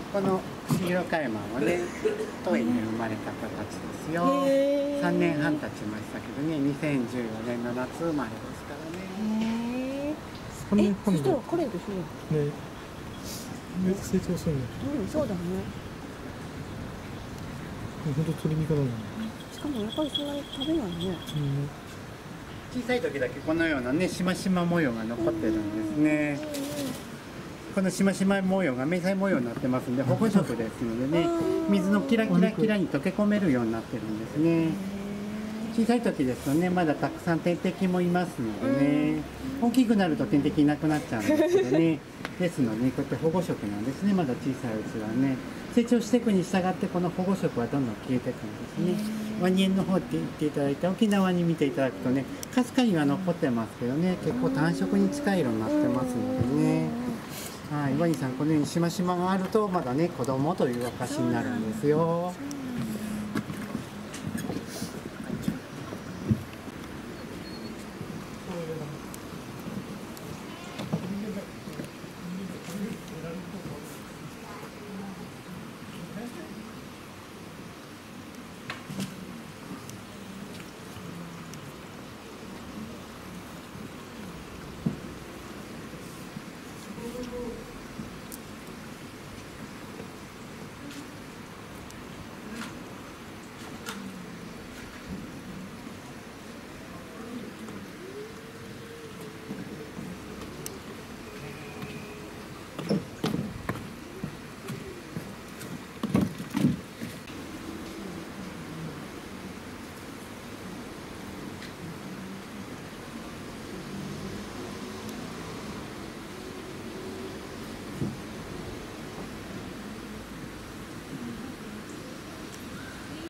このシギロカエマンはね、当園で生まれた子たちですよ。3年半経ちましたけどね、2014年の夏生まれですからね。 3年半で。 そしたら彼ですね。 ね。成長するね。 うん、そうだね。 本当鶏肉なんだね。 しかもやっぱりそんなに食べないね。 小さい時だけこのようなね、しましま模様が残ってるんですね。このしましま模様が迷彩模様になってますんで、保護色ですのでね、水のキラキラキラに溶け込めるようになってるんですね。小さい時ですとね、まだたくさん天敵もいますのでね、大きくなると天敵いなくなっちゃうんですけどね、ですので、ね、こうやって保護色なんですね、まだ小さいうちはね。成長していくに従ってこの保護色はどんどん消えていくんですね。ワニ園の方って行っていただいて、沖縄に見ていただくとね、かすかには残ってますけどね、結構単色に近い色になってますのでね。はい、ワニさんこのようにしましまがあるとまだね子供という証になるんですよ。